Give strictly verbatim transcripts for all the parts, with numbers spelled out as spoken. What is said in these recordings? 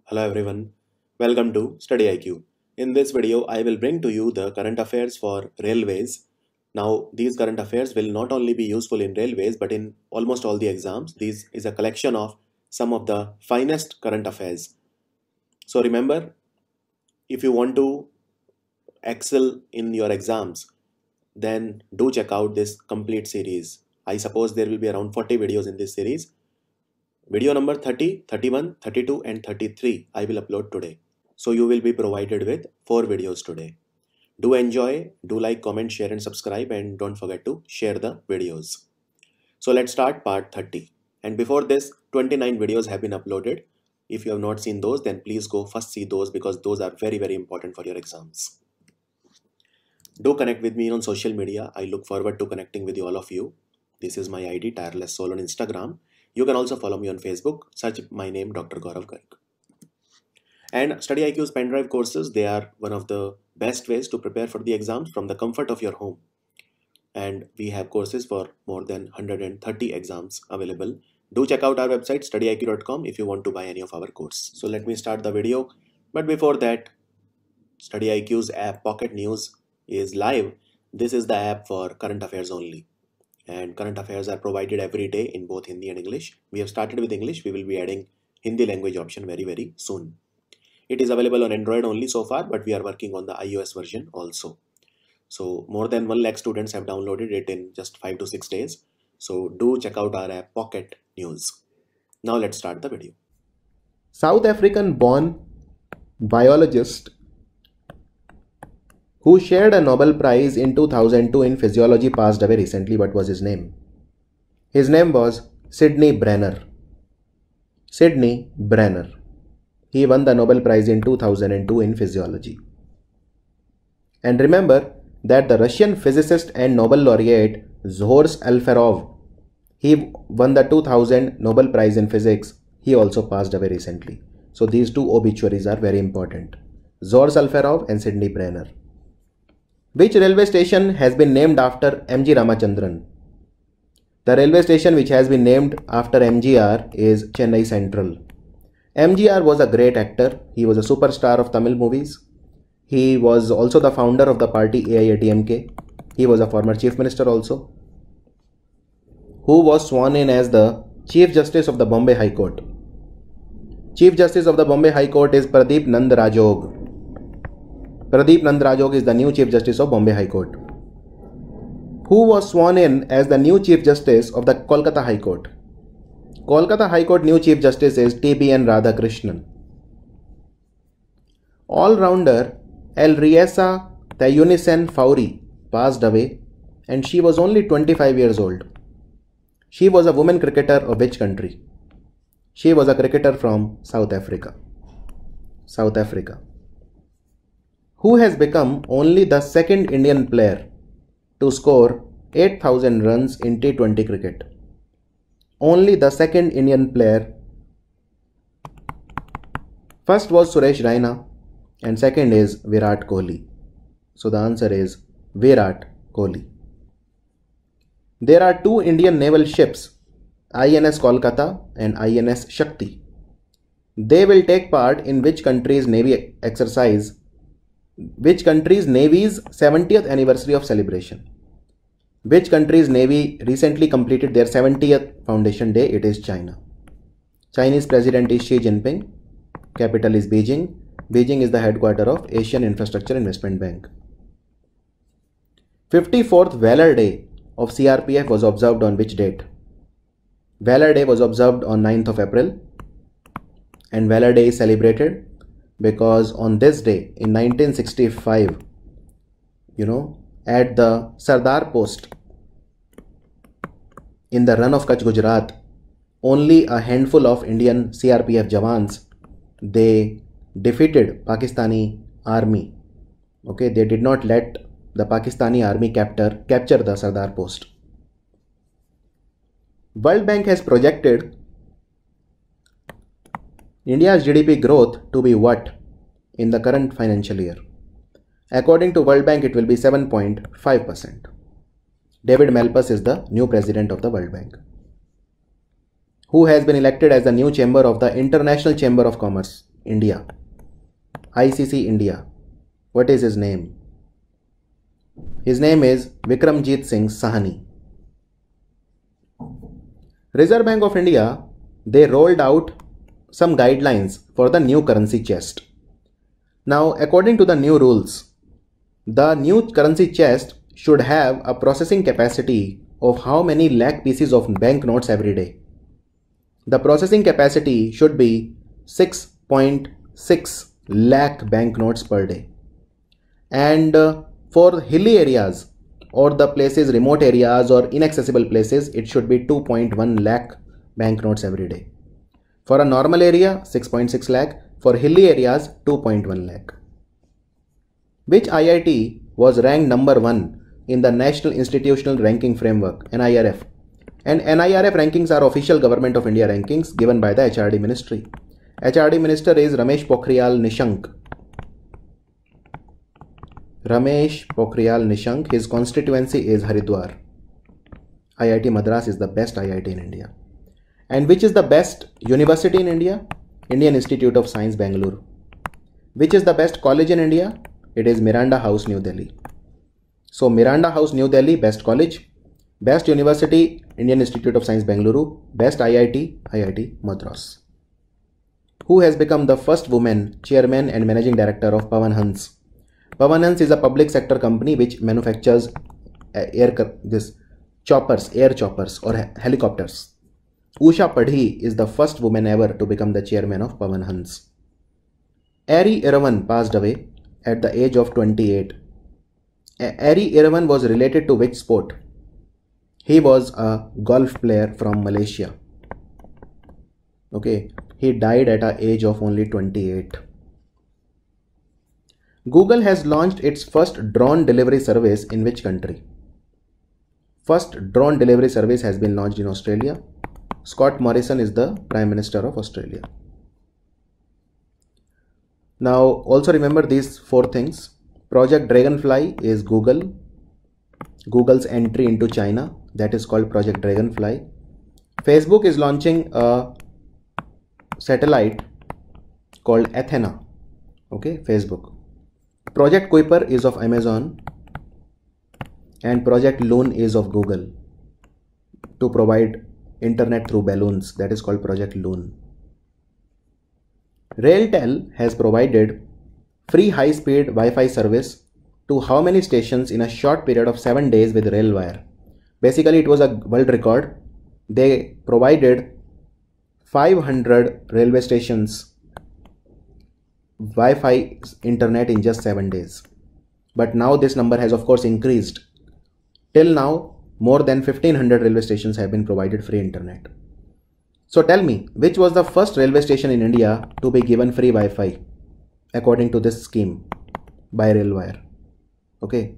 Hello everyone, welcome to StudyIQ. In this video, I will bring to you the current affairs for railways. Now, these current affairs will not only be useful in railways but in almost all the exams. This is a collection of some of the finest current affairs. So remember, if you want to excel in your exams, then do check out this complete series. I suppose there will be around forty videos in this series. Video number thirty, thirty-one, thirty-two and thirty-three I will upload today. So you will be provided with four videos today. Do enjoy, do like, comment, share and subscribe, and don't forget to share the videos. So let's start part thirty. And before this, twenty-nine videos have been uploaded. If you have not seen those, then please go first see those because those are very very important for your exams. Do connect with me on social media. I look forward to connecting with you, all of you. This is my I D, Tireless Soul, on Instagram. You can also follow me on Facebook. Search my name, Doctor Gaurav Garg. And StudyIQ's pendrive courses, they are one of the best ways to prepare for the exams from the comfort of your home. And we have courses for more than one hundred thirty exams available. Do check out our website study I Q dot com if you want to buy any of our courses. So let me start the video. But before that, StudyIQ's app Pocket News is live. This is the app for current affairs only. And current affairs are provided every day in both Hindi and English. We have started with English. We will be adding Hindi language option very very soon. It is available on Android only so far, but we are working on the iOS version also. So more than one lakh students have downloaded it in just five to six days. So do check out our app Pocket News. Now let's start the video. South African born biologist who shared a Nobel Prize in two thousand two in physiology passed away recently. What was his name? His name was Sidney Brenner. Sidney Brenner. He won the Nobel Prize in two thousand two in physiology. And remember that the Russian physicist and Nobel laureate Zhores Alferov, he won the two thousand Nobel Prize in physics. He also passed away recently. So these two obituaries are very important. Zhores Alferov and Sidney Brenner. Which railway station has been named after M G Ramachandran? The railway station which has been named after M G R is Chennai Central. M G R was a great actor. He was a superstar of Tamil movies. He was also the founder of the party A I A D M K. He was a former chief minister also, who was sworn in as the Chief Justice of the Bombay High Court. Chief Justice of the Bombay High Court is Pradeep Nand Rajog. Pradeep Nand Rajog is the new Chief Justice of Bombay High Court. Who was sworn in as the new Chief Justice of the Kolkata High Court? Kolkata High Court new Chief Justice is T B N Radhakrishnan. All-rounder Elriesa Tayunisen Fauri passed away and she was only twenty-five years old. She was a woman cricketer of which country? She was a cricketer from South Africa. South Africa. Who has become only the second Indian player to score eight thousand runs in T twenty cricket? Only the second Indian player. First was Suresh Raina and second is Virat Kohli. So the answer is Virat Kohli. There are two Indian naval ships, I N S Kolkata and I N S Shakti. They will take part in which country's navy exercise? Which country's navy's seventieth anniversary of celebration? Which country's navy recently completed their seventieth foundation day? It is China. Chinese president is Xi Jinping. Capital is Beijing. Beijing is the headquarter of Asian Infrastructure Investment Bank. fifty-fourth Valor Day of C R P F was observed on which date? Valor Day was observed on ninth of April. And Valor Day is celebrated because on this day in nineteen sixty-five, you know, at the Sardar Post in the run of Kutch, Gujarat, only a handful of Indian C R P F Jawans, they defeated Pakistani army. Okay, they did not let the Pakistani army captor capture the Sardar Post. World Bank has projected India's G D P growth to be what in the current financial year? According to World Bank, it will be seven point five percent. David Malpass is the new president of the World Bank. who has been elected as the new chamber of the International Chamber of Commerce. India, I C C India. What is his name? His name is Vikramjit Singh Sahni. Reserve Bank of India, they rolled out some guidelines for the new currency chest. Now, according to the new rules, the new currency chest should have a processing capacity of how many lakh pieces of banknotes every day. The processing capacity should be six point six lakh banknotes per day. And uh, for hilly areas or the places, remote areas or inaccessible places, it should be two point one lakh banknotes every day. For a normal area, six point six lakh. For hilly areas, two point one lakh. Which I I T was ranked number one in the National Institutional Ranking Framework, N I R F? And N I R F rankings are official Government of India rankings given by the H R D Ministry. H R D Minister is Ramesh Pokhriyal Nishank. Ramesh Pokhriyal Nishank. His constituency is Haridwar. I I T Madras is the best I I T in India. And which is the best university in India? Indian Institute of Science, Bangalore. Which is the best college in India? It is Miranda House, New Delhi. So Miranda House, New Delhi, best college. Best university, Indian Institute of Science, Bangalore. Best I I T, I I T Madras. Who has become the first woman chairman and managing director of Pawan Hans? Pawan Hans is a public sector company which manufactures air this choppers, air choppers or helicopters. Usha Padhi is the first woman ever to become the chairman of Pawan Hans. Ari Iravan passed away at the age of twenty-eight. Ari Iravan was related to which sport? He was a golf player from Malaysia. Okay, he died at the age of only twenty-eight. Google has launched its first drone delivery service in which country? First drone delivery service has been launched in Australia. Scott Morrison is the Prime Minister of Australia. Now also remember these four things. Project Dragonfly is Google. Google's entry into China, that is called Project Dragonfly. Facebook is launching a satellite called Athena. Okay, Facebook. Project Kuiper is of Amazon and Project Loon is of Google to provide internet through balloons, that is called Project Loon. RailTel has provided free high-speed Wi-Fi service to how many stations in a short period of seven days with RailWire? Basically, it was a world record. They provided five hundred railway stations Wi-Fi internet in just seven days. But now this number has of course increased. Till now, more than fifteen hundred railway stations have been provided free internet. So tell me, which was the first railway station in India to be given free Wi-Fi according to this scheme by RailWire? Okay.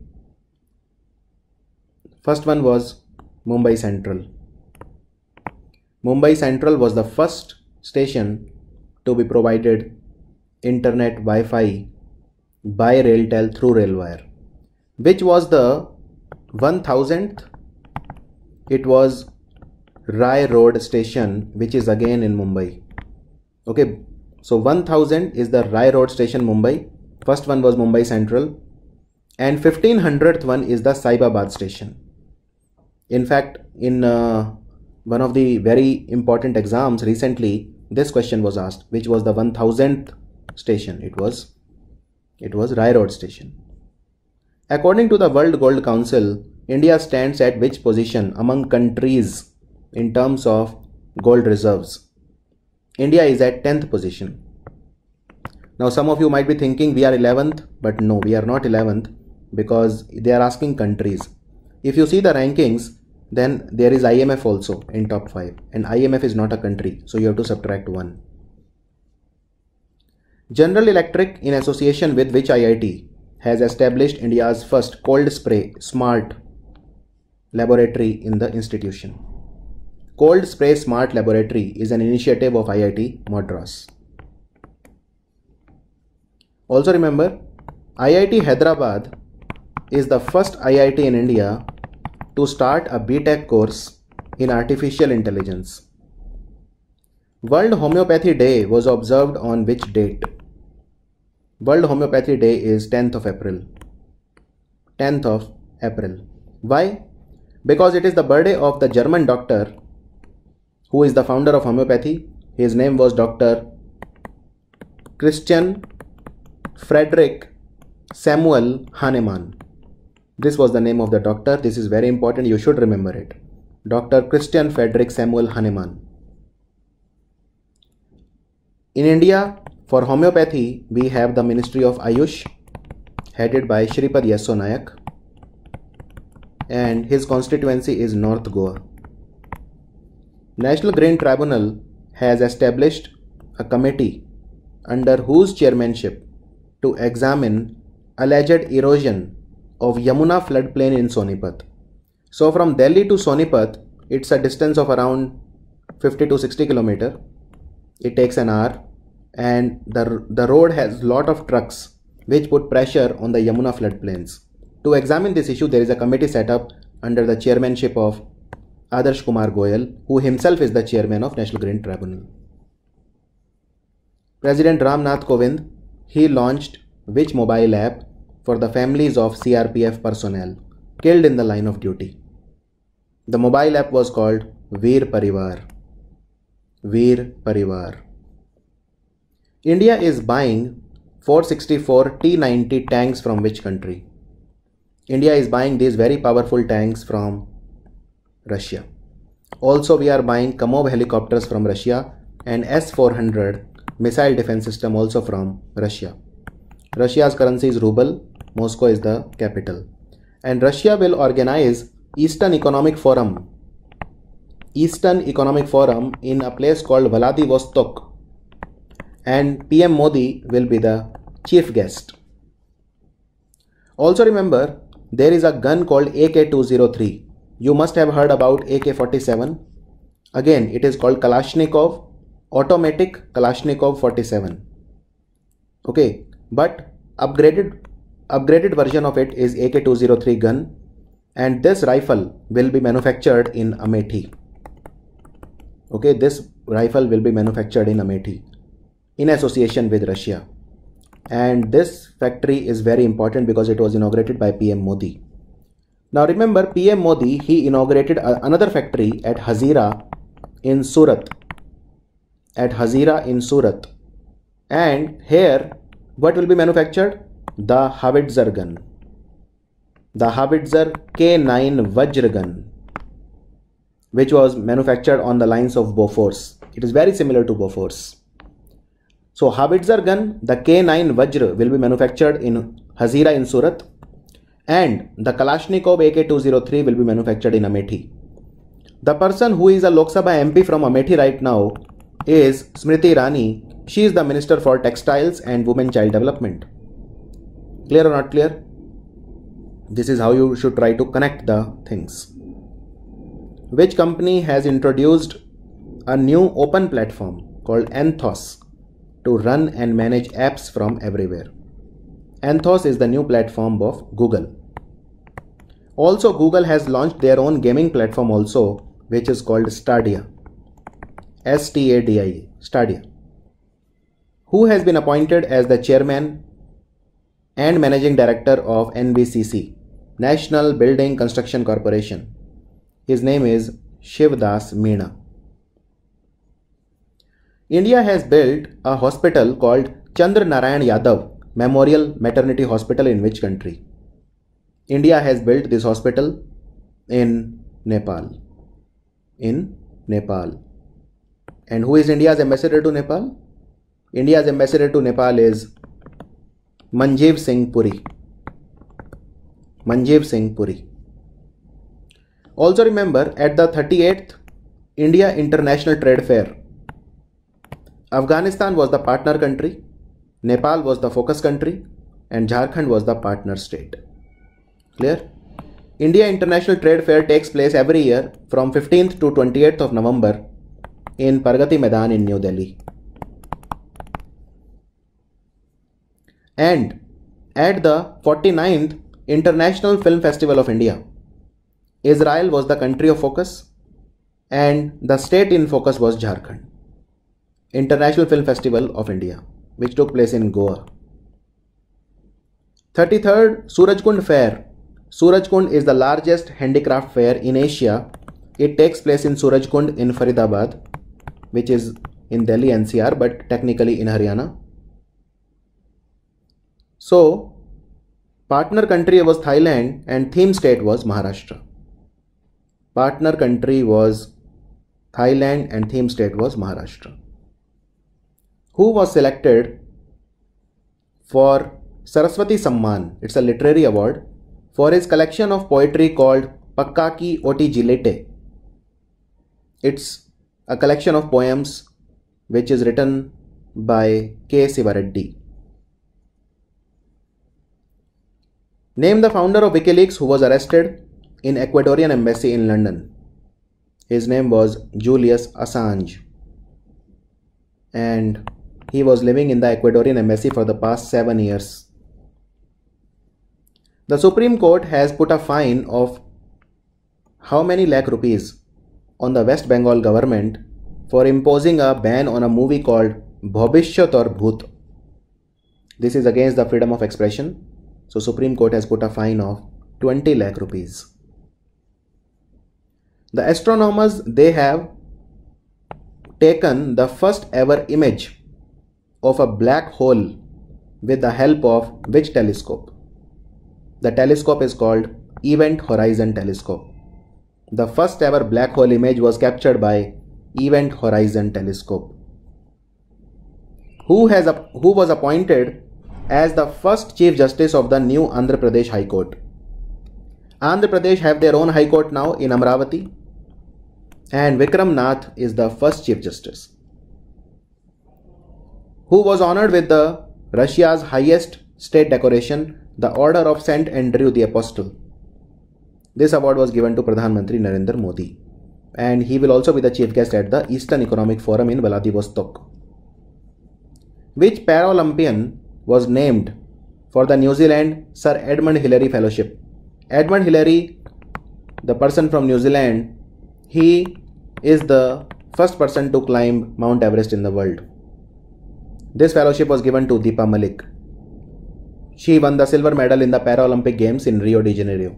First one was Mumbai Central. Mumbai Central was the first station to be provided internet Wi-Fi by RailTel through RailWire. Which was the one thousandth? It was Rai Road station, which is again in Mumbai. Okay, so one thousand is the Rai Road station, Mumbai. First one was Mumbai Central. And fifteen hundredth one is the Saibabad station. In fact, in uh, one of the very important exams recently, this question was asked, which was the one thousandth station? It was, it was Rai Road station. According to the World Gold Council, India stands at which position among countries in terms of gold reserves? India is at tenth position. Now some of you might be thinking we are eleventh, but no, we are not eleventh because they are asking countries. If you see the rankings, then there is I M F also in top five, and I M F is not a country, so you have to subtract one. General Electric, in association with which I I T, has established India's first cold spray smart laboratory in the institution? Cold Spray Smart Laboratory is an initiative of I I T Madras. Also remember, I I T Hyderabad is the first I I T in India to start a B Tech course in artificial intelligence. World Homeopathy Day was observed on which date? World Homeopathy Day is tenth of April. tenth of April. Why? Because it is the birthday of the German doctor who is the founder of homeopathy. His name was Doctor Christian Friedrich Samuel Hahnemann. This was the name of the doctor. This is very important. You should remember it. Doctor Christian Friedrich Samuel Hahnemann. In India, for homeopathy, we have the Ministry of Ayush, headed by Shripad Yesso Nayak, and his constituency is North Goa. National Grain Tribunal has established a committee under whose chairmanship to examine alleged erosion of Yamuna floodplain in Sonipat. So from Delhi to Sonipat, it's a distance of around fifty to sixty kilometers. It takes an hour, and the, the road has lot of trucks which put pressure on the Yamuna floodplains. To examine this issue, there is a committee set up under the chairmanship of Adarsh Kumar Goyal, who himself is the chairman of National Grain Tribunal. President Ram Nath Kovind, he launched which mobile app for the families of C R P F personnel killed in the line of duty? The mobile app was called Veer Parivar. Veer Parivar. India is buying four sixty-four T ninety tanks from which country? India is buying these very powerful tanks from Russia. Also, we are buying Kamov helicopters from Russia and S four hundred missile defense system also from Russia. Russia's currency is ruble. Moscow is the capital. And Russia will organize Eastern Economic Forum. Eastern Economic Forum in a place called Vladivostok. And P M Modi will be the chief guest. Also remember, there is a gun called A K two oh three. You must have heard about A K forty-seven. Again, it is called Kalashnikov, automatic Kalashnikov forty-seven. Okay, but upgraded upgraded version of it is A K two oh three gun, and this rifle will be manufactured in Amethi. Okay, this rifle will be manufactured in Amethi in association with Russia. And this factory is very important because it was inaugurated by P M Modi. Now remember, P M Modi, he inaugurated a, another factory at Hazira in Surat. At Hazira in Surat. And here, what will be manufactured? The Howitzer gun. The Howitzer K nine Vajra gun, which was manufactured on the lines of Bofors. It is very similar to Bofors. So Howitzer gun, the K nine Vajra will be manufactured in Hazira in Surat, and the Kalashnikov A K two oh three will be manufactured in Amethi. The person who is a Lok Sabha M P from Amethi right now is Smriti Irani. She is the Minister for Textiles and Women Child Development. Clear or not clear? This is how you should try to connect the things. Which company has introduced a new open platform called Anthos to run and manage apps from everywhere? Anthos is the new platform of Google. Also, Google has launched their own gaming platform also, which is called Stadia. S T A D I A, Stadia. Who has been appointed as the chairman and managing director of N B C C, National Building Construction Corporation? His name is Shivdas Meena. India has built a hospital called Chandra Narayan Yadav Memorial Maternity Hospital in which country? India has built this hospital in Nepal. In Nepal. And who is India's ambassador to Nepal? India's ambassador to Nepal is Manjeev Singh Puri. Manjeev Singh Puri. Also remember, at the thirty-eighth India International Trade Fair, Afghanistan was the partner country, Nepal was the focus country, and Jharkhand was the partner state. Clear? India International Trade Fair takes place every year from fifteenth to twenty-eighth of November in Pragati Maidan in New Delhi. And at the forty-ninth International Film Festival of India, Israel was the country of focus and the state in focus was Jharkhand. International Film Festival of India, which took place in Goa. thirty-third Surajkund Fair. Surajkund is the largest handicraft fair in Asia. It takes place in Surajkund in Faridabad, which is in Delhi N C R but technically in Haryana. So, partner country was Thailand and theme state was Maharashtra. Partner country was Thailand and theme state was Maharashtra. Who was selected for Saraswati Samman? It's a literary award for his collection of poetry called Pakka Ki Oti Jilete. It's a collection of poems which is written by K. Sivareddy. Name the founder of WikiLeaks who was arrested in Ecuadorian embassy in London. His name was Julius Assange, and he was living in the Ecuadorian embassy for the past seven years. The Supreme Court has put a fine of how many lakh rupees on the West Bengal government for imposing a ban on a movie called Bhabishyat or Bhoot. This is against the freedom of expression. So Supreme Court has put a fine of twenty lakh rupees. The astronomers, they have taken the first ever image of a black hole with the help of which telescope? The telescope is called Event Horizon Telescope. The first ever black hole image was captured by Event Horizon Telescope. Who has a, who was appointed as the first Chief Justice of the new Andhra Pradesh High Court? Andhra Pradesh have their own High Court now in Amravati, and Vikram Nath is the first Chief Justice. Who was honored with the Russia's highest state decoration, the Order of Saint Andrew the Apostle? This award was given to Pradhan Mantri Narendra Modi, and he will also be the chief guest at the Eastern Economic Forum in Vladivostok. Which Paralympian was named for the New Zealand Sir Edmund Hillary Fellowship? Edmund Hillary, the person from New Zealand, he is the first person to climb Mount Everest in the world. This fellowship was given to Deepa Malik. She won the silver medal in the Paralympic Games in Rio de Janeiro.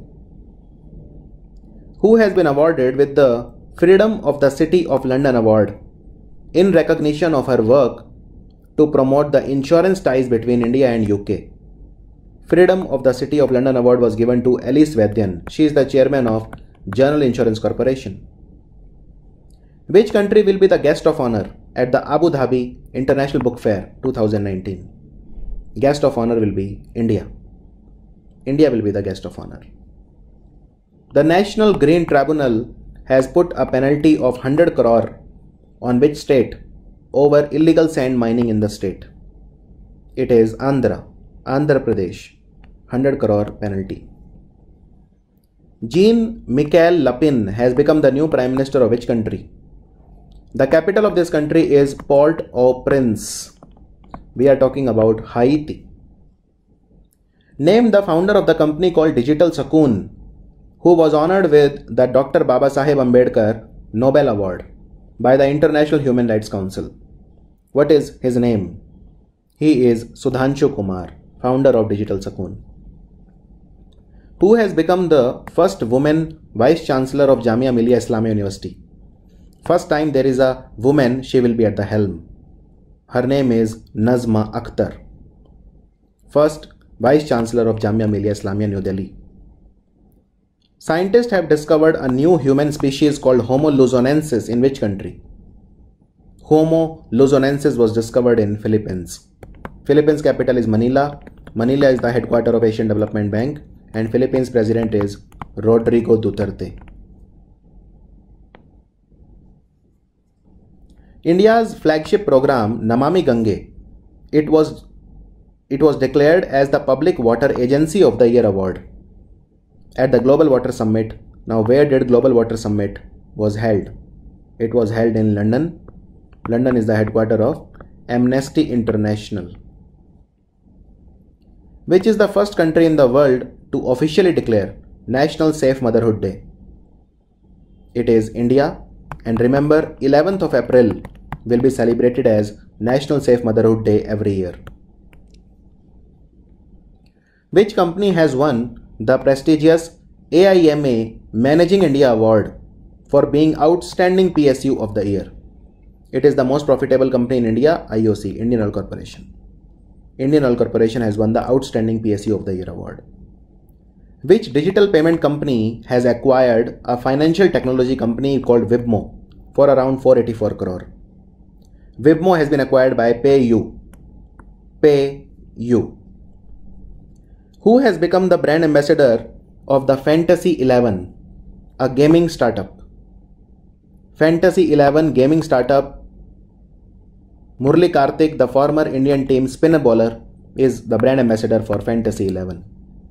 Who has been awarded with the Freedom of the City of London Award in recognition of her work to promote the insurance ties between India and U K? Freedom of the City of London Award was given to Alice Vedyan. She is the chairman of General Insurance Corporation. Which country will be the guest of honor at the Abu Dhabi International Book Fair twenty nineteen? Guest of honor will be India. India will be the guest of honor. The National Green Tribunal has put a penalty of one hundred crore on which state over illegal sand mining in the state? It is Andhra, Andhra Pradesh, one hundred crore penalty. Jean-Michel Lapin has become the new Prime Minister of which country? The capital of this country is Port-au-Prince. We are talking about Haiti. Name the founder of the company called Digital Sakoon, who was honored with the Doctor Baba Saheb Ambedkar Nobel Award by the International Human Rights Council. What is his name? He is Sudhanshu Kumar, founder of Digital Sakoon. Who has become the first woman Vice Chancellor of Jamia Millia Islamia University? First time there is a woman, she will be at the helm. Her name is Nazma Akhtar, first Vice Chancellor of Jamia Millia Islamia New Delhi. Scientists have discovered a new human species called Homo luzonensis in which country? Homo luzonensis was discovered in Philippines. Philippines capital is Manila. Manila is the headquarters of Asian Development Bank, and Philippines president is Rodrigo Duterte. India's flagship program Namami Gange, it was it was declared as the Public Water Agency of the Year award at the Global Water Summit. Now, where did Global Water Summit was held? It was held in London. London is the headquarters of Amnesty International. Which is the first country in the world to officially declare National Safe Motherhood Day? It is India. And remember, eleventh of April will be celebrated as National Safe Motherhood Day every year? Which company has won the prestigious A I M A Managing India Award for being Outstanding P S U of the Year? It is the most profitable company in India, I O C, Indian Oil Corporation. Indian Oil Corporation has won the Outstanding P S U of the Year award. Which digital payment company has acquired a financial technology company called Wibmo for around four hundred eighty-four crore? Wibmo has been acquired by PayU. PayU. Who has become the brand ambassador of the Fantasy eleven, a gaming startup? Fantasy eleven gaming startup. Murli Karthik, the former Indian team spinner bowler, is the brand ambassador for Fantasy eleven.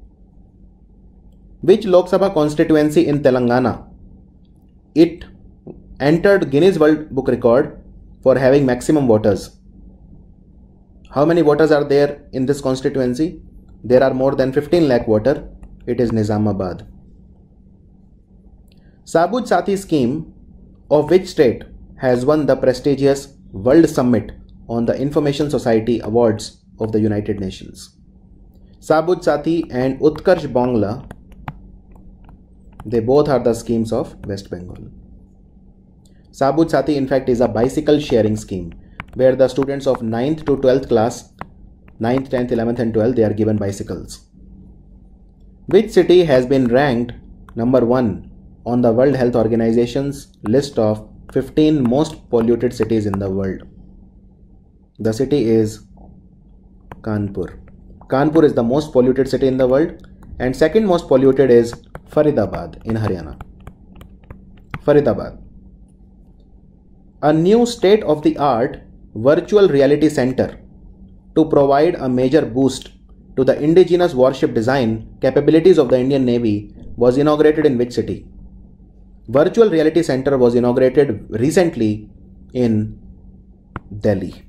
Which Lok Sabha constituency in Telangana? It entered Guinness World Book Record for having maximum voters. How many voters are there in this constituency? There are more than fifteen lakh voters. It is Nizamabad. Sabuj Sathi scheme of which state has won the prestigious World Summit on the Information Society Awards of the United Nations? Sabuj Sathi and Utkarsh Bangla, they both are the schemes of West Bengal. Sabuj Sathi in fact is a bicycle sharing scheme where the students of ninth to twelfth class, ninth, tenth, eleventh and twelfth, they are given bicycles. Which city has been ranked number one on the World Health Organization's list of fifteen most polluted cities in the world? The city is Kanpur. Kanpur is the most polluted city in the world, and second most polluted is Faridabad in Haryana. Faridabad. A new state-of-the-art virtual reality center to provide a major boost to the indigenous warship design capabilities of the Indian Navy was inaugurated in which city? Virtual Reality Center was inaugurated recently in Delhi.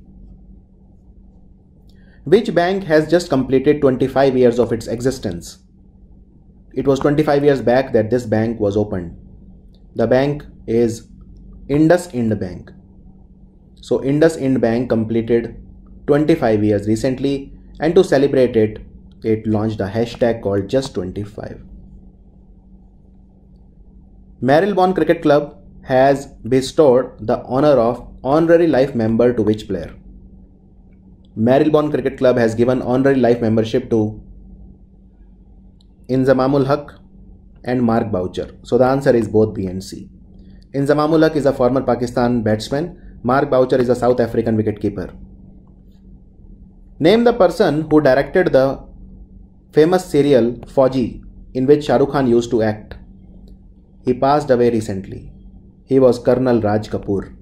Which bank has just completed twenty-five years of its existence? It was twenty-five years back that this bank was opened. The bank is IndusInd Bank. So IndusInd Bank completed twenty-five years recently, and to celebrate it, it launched a hashtag called just twenty-five. Marylebone Cricket Club has bestowed the honor of Honorary Life Member to which player? Marylebone Cricket Club has given Honorary Life Membership to Inzamamul Haq and Mark Boucher. So the answer is both B and C. Inzamamul Haq is a former Pakistan batsman. Mark Boucher is a South African wicketkeeper. Name the person who directed the famous serial Fauji in which Shah Rukh Khan used to act. He passed away recently. He was Colonel Raj Kapoor.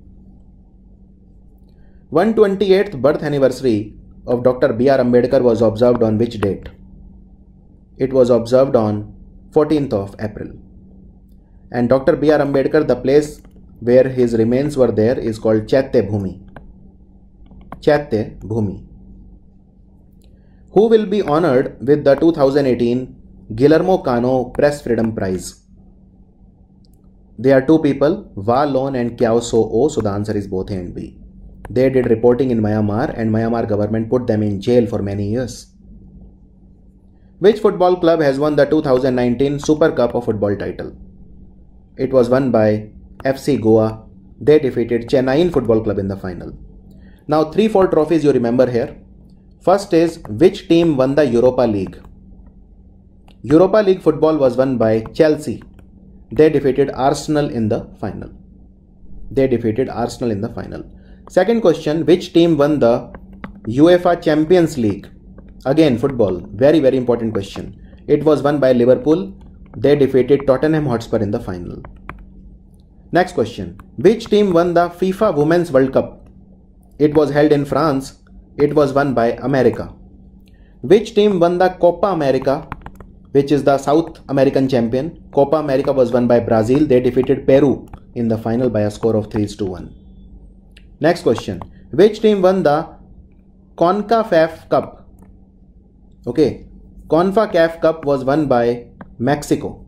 one hundred twenty-eighth birth anniversary of Doctor B R Ambedkar was observed on which date? It was observed on fourteenth of April. And Doctor B R Ambedkar, the place where his remains were there, is called Chaitya Bhumi. Chaitya Bhumi. Who will be honored with the two thousand eighteen Guillermo Cano Press Freedom Prize? There are two people, Va Lon and Kiao So O, so the answer is both A and B. They did reporting in Myanmar and Myanmar government put them in jail for many years. Which football club has won the two thousand nineteen Super Cup of Football title? It was won by F C Goa. They defeated Chennai Football Club in the final. Now three, four trophies you remember here. First is, which team won the Europa League? Europa League football was won by Chelsea. They defeated Arsenal in the final. They defeated Arsenal in the final. Second question, which team won the UEFA Champions League? Again, football. Very, very important question. It was won by Liverpool. They defeated Tottenham Hotspur in the final. Next question. Which team won the FIFA Women's World Cup? It was held in France. It was won by America. Which team won the Copa America, which is the South American champion? Copa America was won by Brazil. They defeated Peru in the final by a score of three to one. Next question. Which team won the CONCACAF Cup? Okay. CONCACAF Cup was won by Mexico.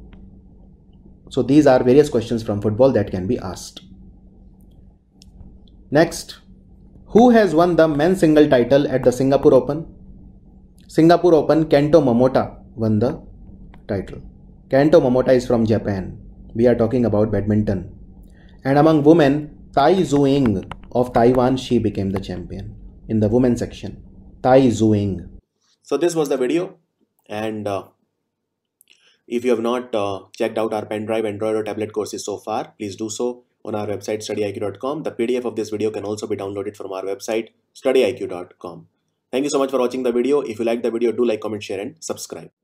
So these are various questions from football that can be asked. Next, Who has won the men's single title at the Singapore Open? Singapore Open, Kento Momota won the title. Kento Momota is from Japan. We are talking about badminton. And among women, Tai Zhuing of Taiwan, she became the champion in the women section. Tai Zhuing. So this was the video, and uh, if you have not uh, checked out our pen drive, Android or tablet courses so far, please do so on our website study I Q dot com. The P D F of this video can also be downloaded from our website study I Q dot com. Thank you so much for watching the video. If you like the video, do like, comment, share and subscribe.